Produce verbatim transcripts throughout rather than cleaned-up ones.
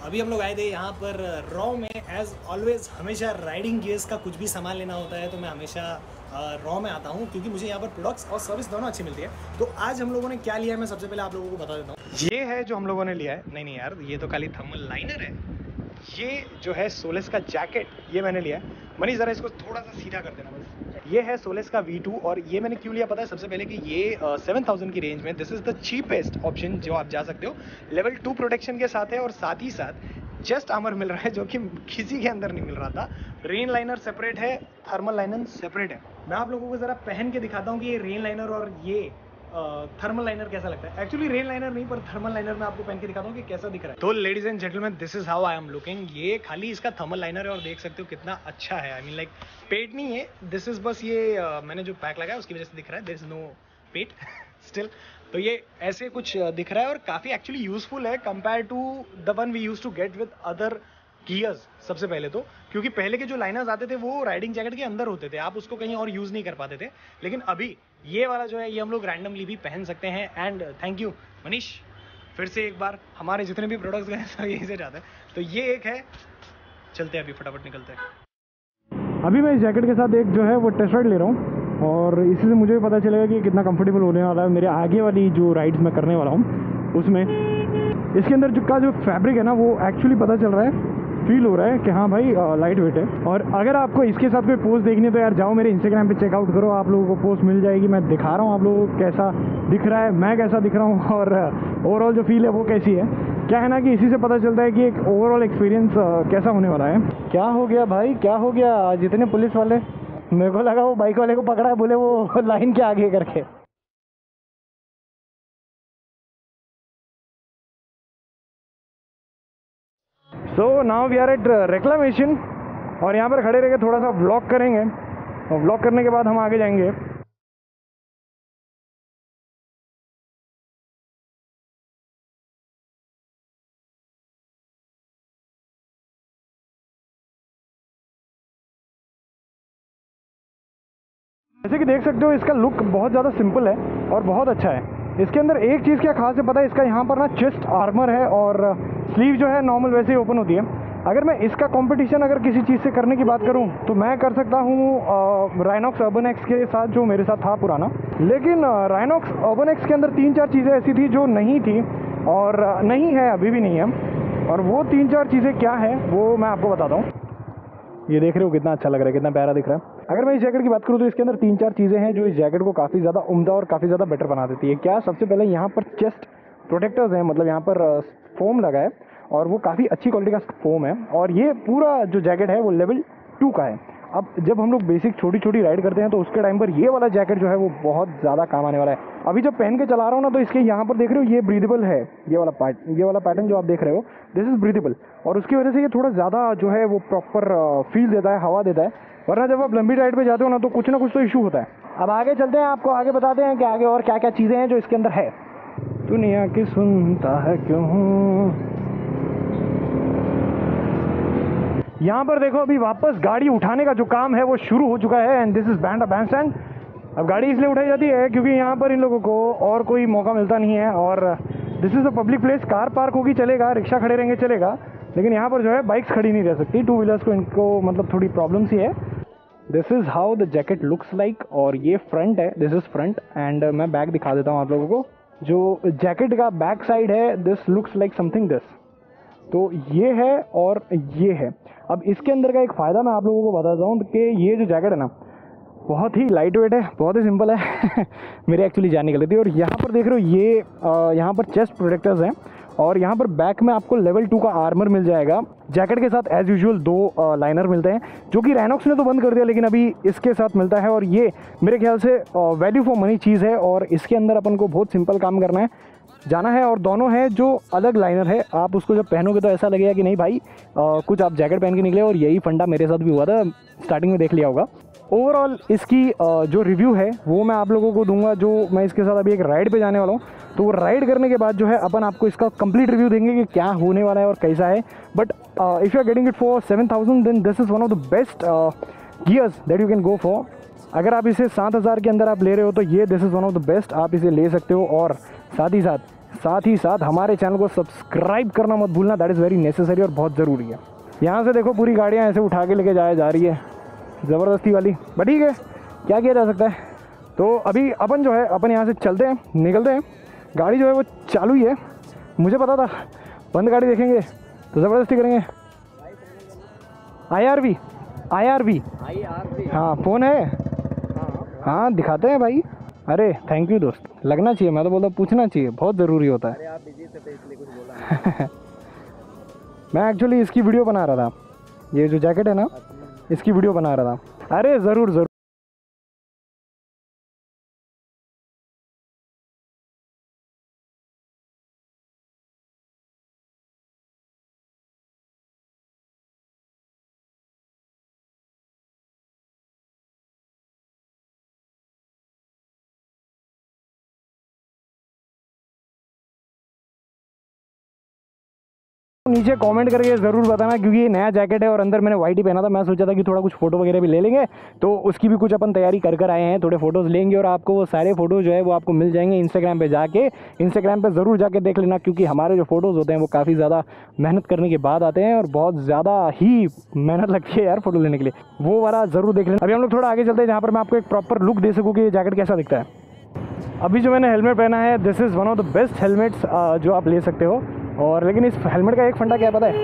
अभी हम लोग आए थे यहाँ पर रॉ में। एज ऑलवेज हमेशा राइडिंग गियर्स का कुछ भी सामान लेना होता है तो मैं हमेशा रॉ में आता हूँ क्योंकि मुझे यहाँ पर प्रोडक्ट्स और सर्विस दोनों अच्छी मिलती है। तो आज हम लोगों ने क्या लिया है मैं सबसे पहले आप लोगों को बता देता हूँ। ये है जो हम लोगों ने लिया है। नहीं नहीं यार, ये तो खाली थर्मल लाइनर है। ये जो है सोलेस का जैकेट, ये मैंने लिया है। मनीष ज़रा इसको थोड़ा सा सीधा कर देना बस। ये है सोलेस का वी टू और ये मैंने क्यों लिया पता है? सबसे पहले कि ये सेवन थाउजेंड की रेंज में this is the cheapest option जो आप जा सकते हो। लेवल टू प्रोटेक्शन के साथ है और साथ ही साथ जस्ट आर्मर मिल रहा है जो कि किसी के अंदर नहीं मिल रहा था। रेन लाइनर सेपरेट है, थर्मल लाइनर सेपरेट है। मैं आप लोगों को ज़रा पहन के दिखाता हूँ कि ये रेन लाइनर और ये थर्मल लाइनर कैसा लगता है। एक्चुअली रेन लाइनर नहीं पर थर्मल लाइनर मैं आपको पहन के दिखाता हूँ कि कैसा दिख रहा है। तो ladies and gentleman, this is how I am looking. ये खाली इसका थर्मल लाइनर है और देख सकते हो कितना अच्छा है। आई मीन लाइक पेट नहीं है, दिस इज बस ये uh, मैंने जो पैक लगाया उसकी वजह से दिख रहा है। There is no pet still. तो ये ऐसे कुछ दिख रहा है और काफ़ी एक्चुअली यूजफुल है compare to the one we use to get with other gears. सबसे पहले तो क्योंकि पहले के जो लाइनर्स आते थे वो राइडिंग जैकेट के अंदर होते थे, आप उसको कहीं और यूज़ नहीं कर पाते थे। लेकिन अभी ये वाला जो है ये हम लोग रैंडमली भी पहन सकते हैं। एंड थैंक यू मनीष, फिर से एक बार हमारे जितने भी प्रोडक्ट्स गए सब यहीं से जाते हैं। तो ये एक है, चलते हैं अभी फटाफट निकलते हैं। अभी मैं इस जैकेट के साथ एक जो है वो टेस्ट राइड ले रहा हूँ और इसी से मुझे भी पता चलेगा कि कितना कंफर्टेबल होने वाला है मेरे आगे वाली जो राइड्स मैं करने वाला हूँ उसमें। इसके अंदर जो का जो फैब्रिक है ना वो एक्चुअली पता चल रहा है, फील हो रहा है कि हाँ भाई लाइट वेट है। और अगर आपको इसके साथ कोई पोस्ट देखनी है तो यार जाओ मेरे इंस्टाग्राम पे चेकआउट करो, आप लोगों को पोस्ट मिल जाएगी। मैं दिखा रहा हूँ आप लोगों को कैसा दिख रहा है, मैं कैसा दिख रहा हूँ और ओवरऑल जो फील है वो कैसी है। क्या है ना कि इसी से पता चलता है कि एक ओवरऑल एक्सपीरियंस कैसा होने वाला है। क्या हो गया भाई, क्या हो गया? जितने पुलिस वाले, मेरे को लगा वो बाइक वाले को पकड़ा है, बोले वो लाइन के आगे करके। So now we are at reclamation और यहाँ पर खड़े रह के थोड़ा सा व्लॉग करेंगे और व्लॉग करने के बाद हम आगे जाएंगे। जैसे कि देख सकते हो इसका लुक बहुत ज़्यादा सिंपल है और बहुत अच्छा है। इसके अंदर एक चीज़ क्या खास है पता है? इसका यहाँ पर ना चेस्ट आर्मर है और स्लीव जो है नॉर्मल वैसे ही ओपन होती है। अगर मैं इसका कंपटीशन अगर किसी चीज़ से करने की बात करूं तो मैं कर सकता हूं राइनॉक्स अर्बन एक्स के साथ जो मेरे साथ था पुराना। लेकिन राइनॉक्स अर्बन एक्स के अंदर तीन चार चीज़ें ऐसी थी जो नहीं थी और नहीं है, अभी भी नहीं है। और वो तीन चार चीज़ें क्या है वो मैं आपको बताता हूँ। ये देख रहे हो कितना अच्छा लग रहा है, कितना प्यारा दिख रहा है। अगर मैं इस जैकेट की बात करूँ तो इसके अंदर तीन चार चीज़ें हैं जो इस जैकेट को काफ़ी ज़्यादा उम्दा और काफ़ी ज़्यादा बेटर बना देती है। क्या? सबसे पहले यहाँ पर चेस्ट प्रोटेक्टर्स हैं, मतलब यहाँ पर फोम लगा है और वो काफ़ी अच्छी क्वालिटी का फोम है। और ये पूरा जो जैकेट है वो लेवल टू का है। अब जब हम लोग बेसिक छोटी छोटी राइड करते हैं तो उसके टाइम पर ये वाला जैकेट जो है वो बहुत ज़्यादा काम आने वाला है। अभी जब पहन के चला रहा हूँ ना तो इसके यहाँ पर देख रहे हो ये ब्रीदेबल है, ये वाला पार्ट, ये वाला पैटर्न जो आप देख रहे हो दिस इज़ ब्रीदेबल और उसकी वजह से ये थोड़ा ज़्यादा जो है वो प्रॉपर फील देता है, हवा देता है। वरना जब आप लंबी राइड पे जाते हो ना तो कुछ ना कुछ तो इशू होता है। अब आगे चलते हैं, आपको आगे बताते हैं कि आगे और क्या क्या चीज़ें हैं जो इसके अंदर है। दुनिया की सुनता है क्यों। यहाँ पर देखो अभी वापस गाड़ी उठाने का जो काम है वो शुरू हो चुका है and this is band bandstand. अब गाड़ी इसलिए उठाई जाती है क्योंकि यहाँ पर इन लोगों को और कोई मौका मिलता नहीं है और this is a public place. Car park होगी चलेगा, रिक्शा खड़े रहेंगे चलेगा, लेकिन यहाँ पर जो है बाइक्स खड़ी नहीं रह सकती। टू व्हीलर्स को इनको मतलब थोड़ी प्रॉब्लम सी है। This is how the jacket looks like और ये फ्रंट है, दिस इज़ फ्रंट। एंड मैं बैक दिखा देता हूँ आप लोगों को। जो जैकेट का बैक साइड है this looks like something this. तो ये है और ये है। अब इसके अंदर का एक फ़ायदा मैं आप लोगों को बताता हूँ कि ये जो जैकेट है ना बहुत ही लाइट वेट है, बहुत ही सिंपल है मेरे एक्चुअली जान निकल रही थी। और यहाँ पर देख रहे हो ये यहाँ पर चेस्ट प्रोटेक्टर्स हैं और यहाँ पर बैक में आपको लेवल टू का आर्मर मिल जाएगा। जैकेट के साथ एज यूजुअल दो लाइनर मिलते हैं जो कि राइनॉक्स ने तो बंद कर दिया, लेकिन अभी इसके साथ मिलता है और ये मेरे ख्याल से वैल्यू फॉर मनी चीज़ है। और इसके अंदर अपन को बहुत सिंपल काम करना है, जाना है। और दोनों है जो अलग लाइनर है, आप उसको जब पहनोगे तो ऐसा लगेगा कि नहीं भाई आ, कुछ आप जैकेट पहन के निकले। और यही फंडा मेरे साथ भी हुआ था, स्टार्टिंग में देख लिया होगा। ओवरऑल इसकी आ, जो रिव्यू है वो मैं आप लोगों को दूंगा, जो मैं इसके साथ अभी एक राइड पे जाने वाला हूँ। तो वो राइड करने के बाद जो है अपन आपको इसका कंप्लीट रिव्यू देंगे कि क्या होने वाला है और कैसा है। But if you are getting it for seven thousand then this is one of the best gears that you can go for. अगर आप इसे सात हज़ार के अंदर आप ले रहे हो तो ये this is one of the best, आप इसे ले सकते हो। और साथ ही साथ साथ ही साथ हमारे चैनल को सब्सक्राइब करना मत भूलना, दैट इज़ वेरी नेसेसरी और बहुत ज़रूरी है। यहाँ से देखो पूरी गाड़ियाँ ऐसे उठा के लेके जाया जा रही है, ज़बरदस्ती वाली, बट ठीक है, क्या किया जा सकता है। तो अभी अपन जो है अपन यहाँ से चलते हैं, निकलते हैं। गाड़ी जो है वो चालू ही है, मुझे पता था बंद गाड़ी देखेंगे तो ज़बरदस्ती करेंगे। I R V I R V हाँ फ़ोन है, हाँ दिखाते हैं भाई। अरे थैंक यू दोस्त, लगना चाहिए, मैं तो बोलता पूछना चाहिए, बहुत ज़रूरी होता है। अरे आप बिजी थे तो इसलिए कुछ बोला मैं एक्चुअली इसकी वीडियो बना रहा था, ये जो जैकेट है ना इसकी वीडियो बना रहा था। अरे ज़रूर ज़रूर। नीचे कमेंट करके ज़रूर बताना, क्योंकि ये नया जैकेट है और अंदर मैंने वाइट ही पहना था। मैं सोचा था कि थोड़ा कुछ फ़ोटो वगैरह भी ले लेंगे, तो उसकी भी कुछ अपन तैयारी कर कर आए हैं, थोड़े फ़ोटोज़ लेंगे और आपको वो सारे फ़ोटो जो है वो आपको मिल जाएंगे इंस्टाग्राम पे जाके। इंस्टाग्राम पे ज़रूर जाके देख लेना, क्योंकि हमारे जो फ़ोटोज़ होते हैं वो काफ़ी ज़्यादा मेहनत करने के बाद आते हैं और बहुत ज़्यादा ही मेहनत लगती है यार फ़ोटो लेने के लिए, वो वाला ज़रूर देख लेना। अभी हम लोग थोड़ा आगे चलते हैं, जहाँ पर मैं आपको एक प्रॉपर लुक दे सकूँ कि ये जैकेट कैसा दिखता है। अभी जो मैंने हेलमेट पहना है, this is one of the best helmets जो आप ले सकते हो। और लेकिन इस हेलमेट का एक फंडा क्या पता है,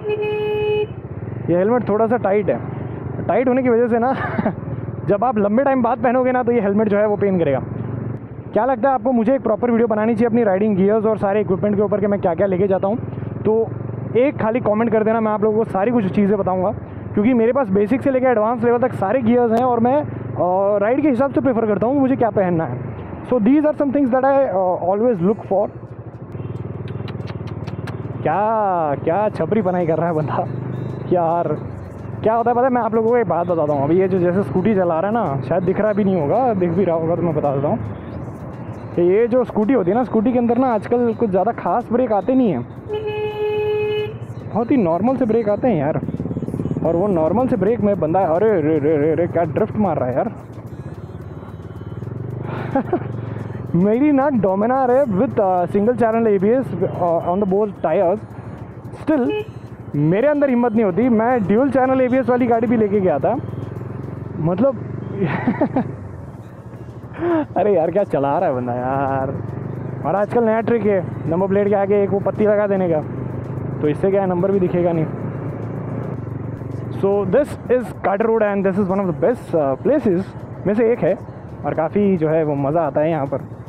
ये हेलमेट थोड़ा सा टाइट है। टाइट होने की वजह से ना जब आप लंबे टाइम बाद पहनोगे ना तो ये हेलमेट जो है वो पेन करेगा। क्या लगता है आपको, मुझे एक प्रॉपर वीडियो बनानी चाहिए अपनी राइडिंग गियर्स और सारे इक्विपमेंट के ऊपर कि मैं क्या क्या लेके जाता हूँ? तो एक खाली कमेंट कर देना, मैं आप लोगों को सारी कुछ चीज़ें बताऊँगा, क्योंकि मेरे पास बेसिक से लेकर एडवांस लेवल तक सारे गियर्स हैं और मैं राइड के हिसाब से प्रेफर करता हूँ मुझे क्या पहनना है। So these are some things that I always look for. क्या क्या छपरी बनाई कर रहा है बंदा यार, क्या होता है पता है, मैं आप लोगों को एक बात बताता हूँ। अभी ये जो जैसे स्कूटी चला रहा है ना, शायद दिख रहा भी नहीं होगा, दिख भी रहा होगा तो मैं बता देता हूँ कि ये जो स्कूटी होती है ना, स्कूटी के अंदर ना आजकल कुछ ज़्यादा खास ब्रेक आते नहीं हैं, बहुत ही नॉर्मल से ब्रेक आते हैं यार। और वो नॉर्मल से ब्रेक में बंदा, अरे रे रे रे रे क्या ड्रिफ्ट मार रहा है यार मेरी ना डोमिनार है with single channel A B S on the both tyres, still मेरे अंदर हिम्मत नहीं होती। मैं dual channel A B S वाली गाड़ी भी लेके गया था, मतलब अरे यार क्या चला रहा है बंदा यार। और आजकल नया ट्रिक है नंबर प्लेट के आगे एक वो पत्ती लगा देने का, तो इससे क्या है नंबर भी दिखेगा नहीं। So this is Carter road and this is one of the best places में से एक है और काफ़ी जो है वो मज़ा आता है यहाँ पर।